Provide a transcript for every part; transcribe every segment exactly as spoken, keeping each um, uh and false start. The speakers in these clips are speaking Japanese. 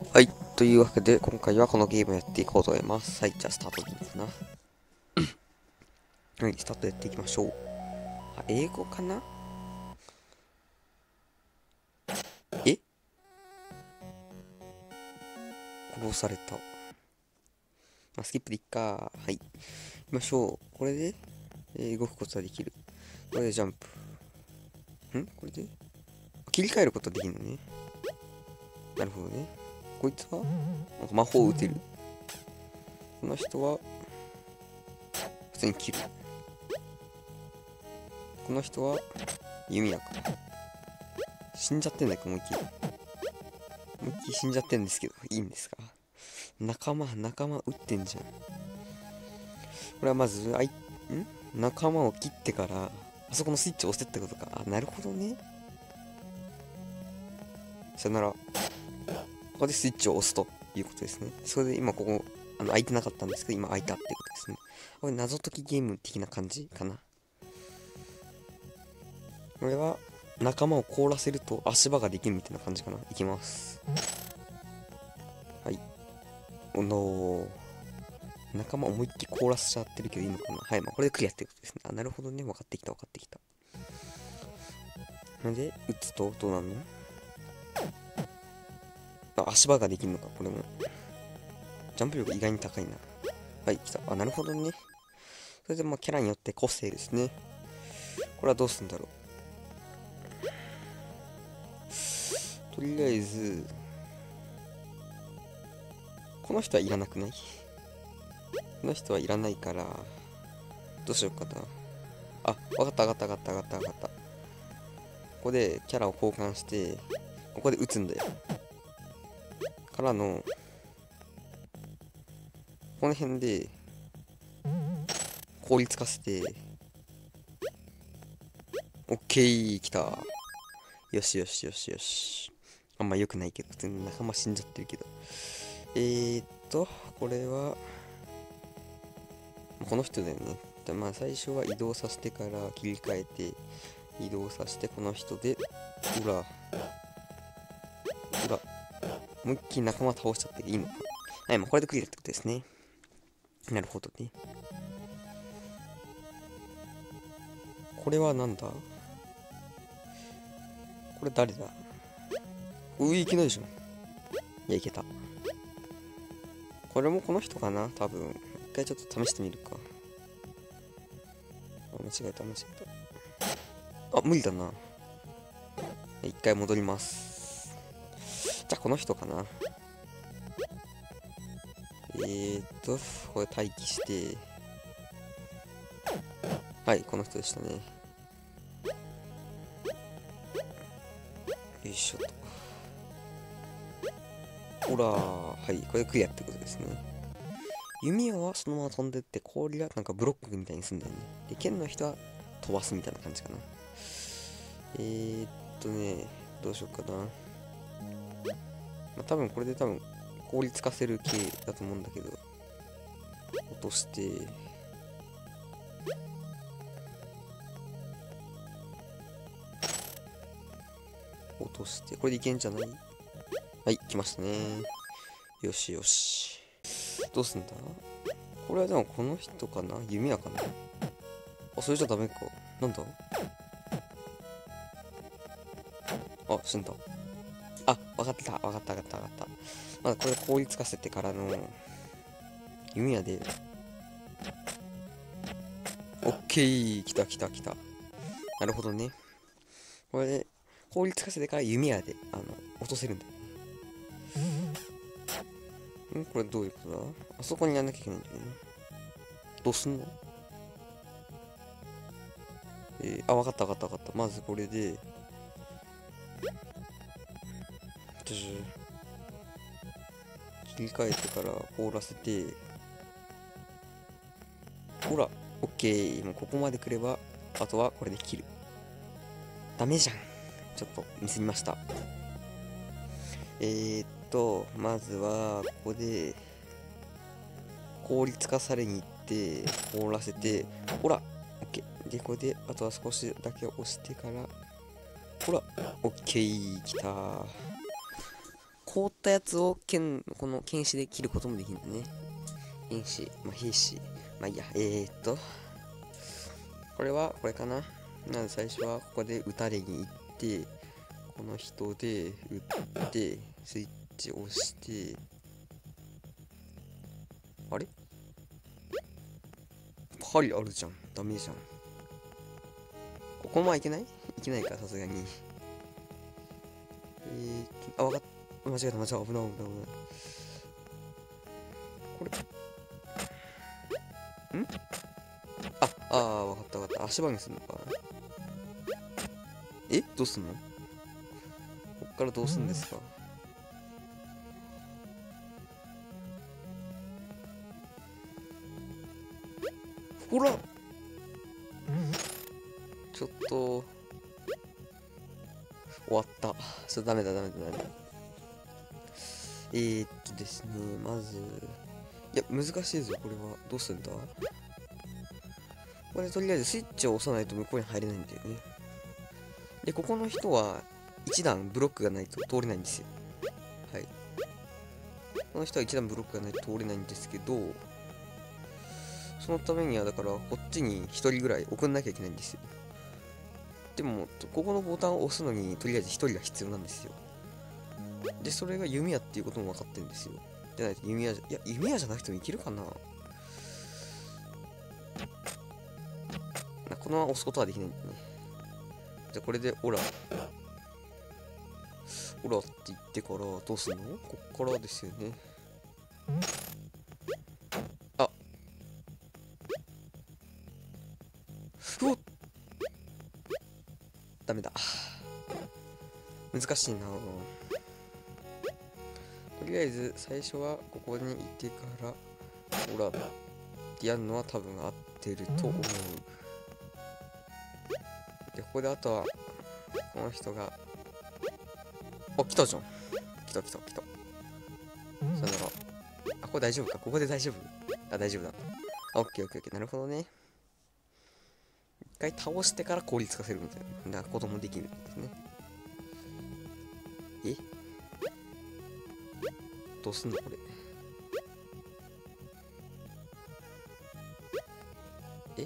はい。というわけで、今回はこのゲームをやっていこうと思います。はい。じゃあ、スタートでいいかな。はい。スタートやっていきましょう。あ、英語かな。え殺された。まあ、スキップでいっか。はい。行きましょう。これで、えー動くことができる。これでジャンプ。んこれで切り替えることができるのね。なるほどね。こいつはなんか魔法を打てる。この人は、普通に切る。この人は、弓矢か。死んじゃってんだけど、思いっきり。思いっきり死んじゃってんですけど、いいんですか？仲間、仲間撃ってんじゃん。これはまず、あい、ん仲間を切ってから、あそこのスイッチを押せってことか。あ、なるほどね。さよなら。ここでスイッチを押すということですね。それで今ここ、あの、開いてなかったんですけど、今開いたってことですね。これ謎解きゲーム的な感じかな。これは、仲間を凍らせると足場ができるみたいな感じかな。いきます。はい。おのー。仲間思いっきり凍らせちゃってるけどいいのかな。はい、まあこれでクリアってことですね。あ、なるほどね。分かってきた分かってきた。なんで、打つとどうなるの？あ、足場ができるのか、これも。ジャンプ力意外に高いな。はい、来た。あ、なるほどね。それでまあキャラによって個性ですね。これはどうすんだろう。とりあえず、この人はいらなくない？この人はいらないから、どうしようかな。あ、わかったわかったわかったわかったわかった。ここでキャラを交換して、ここで撃つんだよ。からの、この辺で、効率化せて、オッケー、来た。よしよしよしよし。あんま良くないけど、普通に仲間死んじゃってるけど。えーっと、これは、この人だよね。でまあ最初は移動させてから切り替えて、移動させてこの人で、ほら、ほら、思いっきり仲間倒しちゃっていいのか。はい、まあこれでクリアってことですね。なるほどね。これはなんだ？これ誰だ？うい、いけないでしょ。いや、いけた。これもこの人かな多分。一回ちょっと試してみるか。あ、間違えた、間違えた。あ、無理だな。一回戻ります。じゃあ、この人かな。えーっと、これ待機して。はい、この人でしたね。よいしょと。ほら、はい、これでクリアってことですね。弓矢はそのまま飛んでって、氷がなんかブロックみたいにすんだよね。で、剣の人は飛ばすみたいな感じかな。えーっとね、どうしようかな。まあ、多分これで多分効率化せる系だと思うんだけど、落として、落として、これでいけんじゃない？はい、来ましたね。よしよし。どうすんだ？これはでもこの人かな？弓矢かな？あ、それじゃダメか。なんだ？あ、死んだ。あ、わかった、わかった、わかった、わかった。まだこれ効率化せてからの、弓矢で、オッケー、来た来た来た。なるほどね。これで、効率化せてから弓矢で、あの、落とせるんだよ。んこれどういうことだ？あそこにやんなきゃいけないんだよね。どうすんの？えー、あ、わかったわかったわかった。まずこれで、切り替えてから凍らせて、ほら、オッケー。もうここまで来れば、あとはこれで切る。ダメじゃん。ちょっとミスりました。えー、っと、まずは、ここで、効率化されに行って、凍らせて、ほら、オッケー。で、これで、あとは少しだけ押してから、ほら、オッケー、きたー。 凍ったやつを剣、この剣士で切ることもできるんだね。剣士、まあ、兵士。まあいいや、えー、っと、これは、これかな。なので最初はここで打たれに行って、この人で打って、スイッチ押して、あれ針あるじゃん。ダメじゃん。ここもいけないいけないか、さすがに。えーと、あ、わかった。間違えた、間違えた。危ない、危ない、危ない。これ。んあ、あー、わかった、わかった。足場にするのか。えどうすんのこっからどうすんですか。ほらちょっと、終わった。ちょっとダメだ、ダメだ、ダメだ。えー、っとですね、まず、いや、難しいぞ、これは。どうすんだ。これとりあえずスイッチを押さないと向こうに入れないんだよね。で、ここの人はいち段ブロックがないと通れないんですよ。はい。この人はいち段ブロックがないと通れないんですけど、そのためにはだからこっちにひとりぐらい送んなきゃいけないんですよ。でも、ここのボタンを押すのにとりあえずひとりが必要なんですよ。で、それが弓矢っていうことも分かってるんですよ。でないと弓矢じゃ、いや、弓矢じゃなくてもいけるかな。このまま押すことはできないんだね。じゃあこれで、オラ。オラって言ってからどうすんの。こっからですよね。あうわっダメだ。難しいな。とりあえず最初はここにいてからオラってやるのは多分合ってると思う。で、ここであとはこの人が、あ、来たじゃん。来た来た来た。さよなら。あ、これ大丈夫か。ここで大丈夫。あ、大丈夫だ。あ、オッケーオッケーオッケー。なるほどね。一回倒してから効率化せるみたいなこともできるんですね。えどうすんのこれ。え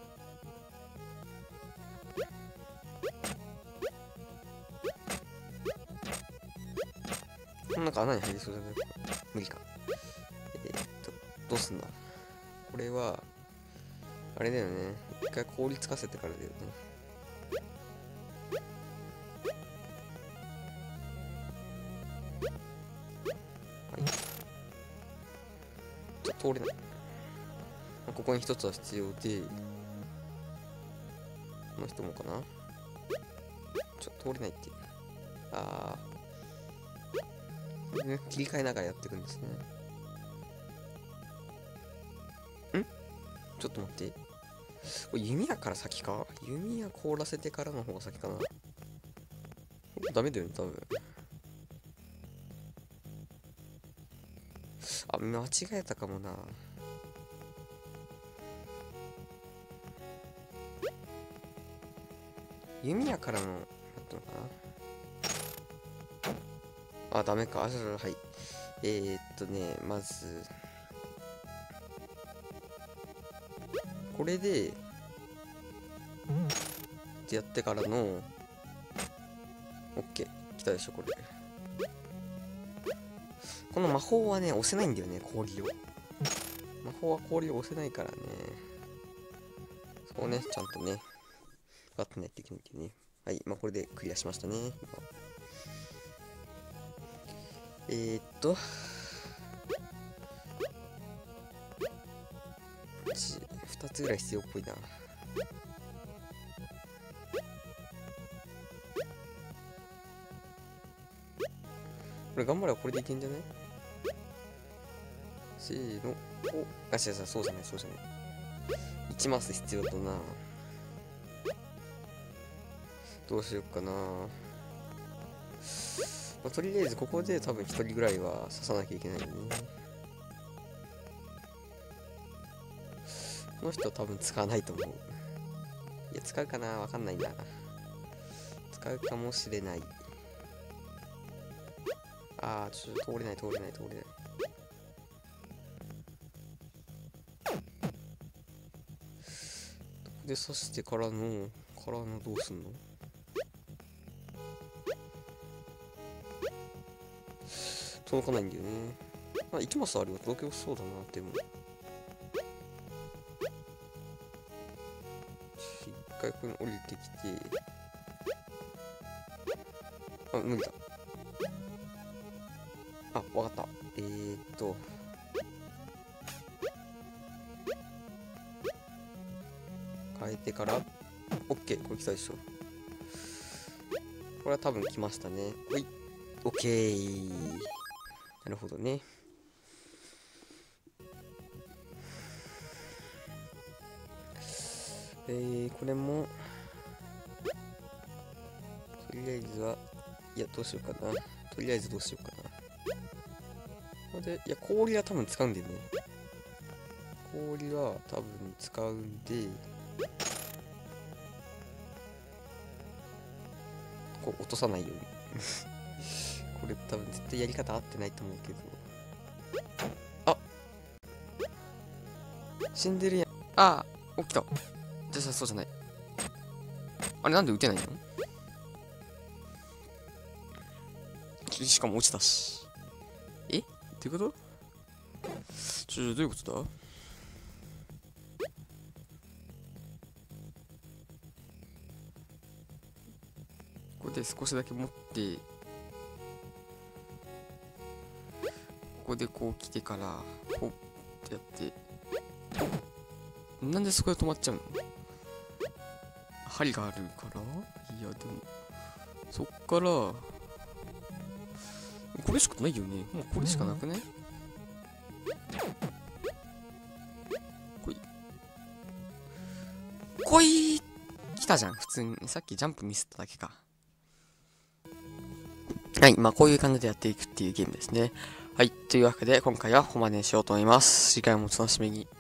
この中穴に入りそうじゃない。無理か。えー、っと、どうすんだこれは、あれだよね。一回効率化せてからだよね。はい。ちょっと通れない。ここに一つは必要で、この人もかなちょっと通れないって。あー。ね、切り替えながらやっていくんですね。んちょっと待って。これ弓矢から先か弓矢凍らせてからの方が先かな。ダメだよね、多分。あ、間違えたかもな。弓矢からの、やったのかな。あ、ダメか。あ、はい。えー、っとね、まず、これで、やってからの、オッケー。来たでしょ、これ。この魔法はね、押せないんだよね、氷を。魔法は氷を押せないからね。そこをね、ちゃんとね、分かってないといけないんだよね。はい、まあこれでクリアしましたね。えー、っと、ふたつぐらい必要っぽいな。これ頑張ればこれでいけんじゃない。せーの。お、あ、違う違う、そうじゃない、そうじゃない。いちマス必要だな。どうしよっかな。まあ、とりあえずここで多分ひとりぐらいは刺さなきゃいけないよね。この人は多分使わないと思う。いや、使うかなわかんないな。使うかもしれない。 あー、ちょっと通れない、通れない、通れない。ここで刺してからの、からのどうすんの？届かないんだよね。まあ、いちマスあれば届けそうだな、でも。一回ここに降りてきて。あ、無理だ。あ、わかった。えーっと。変えてから、OK。これ来たでしょ。これは多分来ましたね。ほい。OK。なるほどね。えー、これも、とりあえずは、いや、どうしようかな。とりあえずどうしようかな。これで、いや、氷は多分使うんだよね。氷は多分使うんで、こう落とさないように。これ多分絶対やり方合ってないと思うけど。あ、死んでるやん。ああ、起きた。じゃあそうじゃない。あれなんで撃てないの？しかも落ちたし。えっていうこと？ちょ、どういうことだ？ここで少しだけ持って、ここでこう来てから、ポッってやって、なんでそこで止まっちゃうの？針があるから？いや、でも、そっから、これしかないよね。もうこれしかなくない？こい。こい来たじゃん、普通に。さっきジャンプミスっただけか。はい、まあこういう感じでやっていくっていうゲームですね。はい、というわけで今回はここまでにしようと思います。次回もお楽しみに。